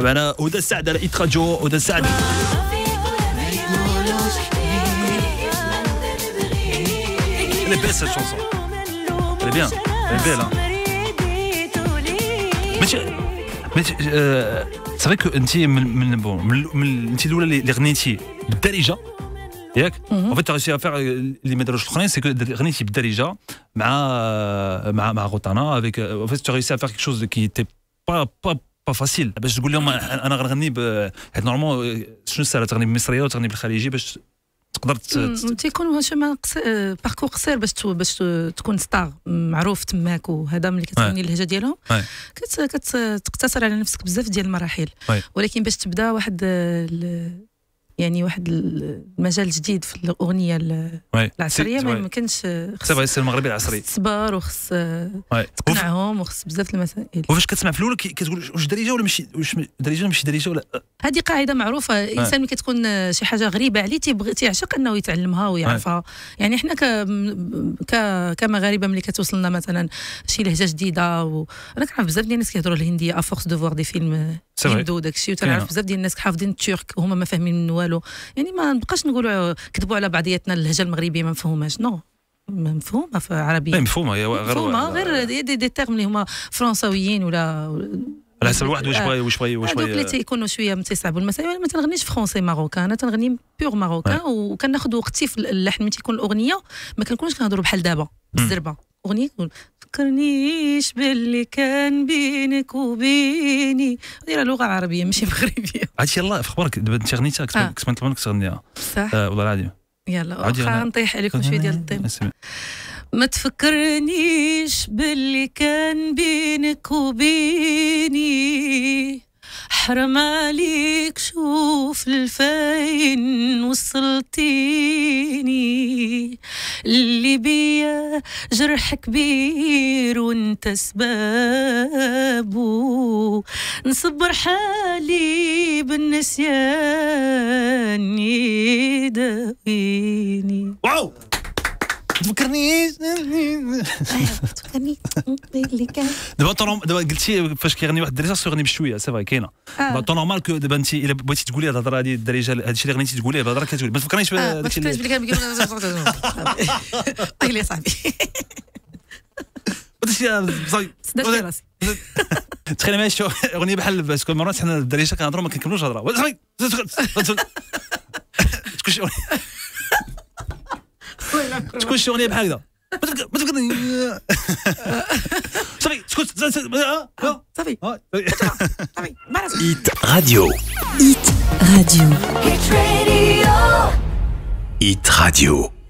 انا هدى السعد على ايت راديو. هدى السعد elle est belle cette chanson, elle est bien, elle est belle hein. mais c'est vrai que انت من انت الاولى اللي غنيتي بالدارجه ياك. en fait tu as réussi à faire اللي ما داروش الاخرين c'est que غنيتي بالدارجه مع غوتانا avec en fait tu as réussi à faire quelque chose qui était pas facile باش تقول لهم انا غنغني حيت نورمالمون شنو ساهل تغني بالمصريه وتغني بالخليجيه باش تقدر تيكون شي باركور قصير باش تكون ستار معروف تماك. وهذا ملي كتغني اللهجه ديالهم كتقتصر على نفسك بزاف ديال المراحل. ولكن باش تبدا واحد المجال جديد في الاغنيه العصريه ما يمكنش. خص المغربي العصري تصبر وخص تقنعهم وخص بزاف المسائل. وفاش كتسمع في الاول كتقول واش دريجه ولا ماشي، واش دريجه ولا ماشي دريجه ولا. هذه قاعده معروفه. الانسان ملي كتكون شي حاجه غريبه عليه تيعشق انه يتعلمها ويعرفها. يعني حنا كمغاربه ملي كتوصلنا مثلا شي لهجه جديده انا كنعرف بزاف ديال الناس كيهضروا الهنديه افورس دو فوار دي فيلم هندو داكشي. وتنعرف بزاف ديال الناس حافظين الترك وهما ما فاهمين منه والو. يعني ما نبقاش نقولوا كذبوا على بعضياتنا اللهجه المغربيه ما مفهوماش. نو مفهومه في عربيه مفهومه غير دي تيرم اللي هما فرنساويين ولا على حسب الواحد واش بغى هذوك اللي تيكونوا شويه متصعبوا المسائل. ما تنغنيش فرونسي ماروكان، انا تنغني بيور ماروكان. وكناخذ وقتي في اللحن. ملي تيكون الاغنيه ما كنكونش كنهضروا بحال دابا بالزربه. اغنيه تقول فكرنيش باللي كان بينك وبيني. هذه لغه عربيه ماشي مغربيه. عرفتي يلاه في خبرك دابا انت غنيتها كنت نطلب منك تغنيها صح والله العظيم. يلا واخا نطيح عليكم شويه ديال الطيب. ما تفكرنيش باللي كان بينك وبيني، حرام عليك شوف لفين وصلتيني. اللي بيا جرح كبير وانت سبابه، نصبر حالي بالنسيان يداويني. واو تفكرنيش اللي كان دابا قلتي فاش كيغني واحد الدرجه خصو يغني بشويه. سي فري كاينه طون نورمال كو دابا انت الا بغيتي تقولي هاد الهضره هادي الدرجه هادشي اللي غنيتي تقوليه بهضره كتقولي ما تفكرنيش بداكشي اللي كان طيلي صاحبي صافي صدقت راسي. تخيل ماشي اغنيه بحال باسكو مرات حنا الدرجه كنهضروا ما كنكملوش هضره. صافي تكون شي اغنيه بحال هكذا ما تفكرني. صافي اسكت صافي ايت راديو. ايت راديو. ايت راديو.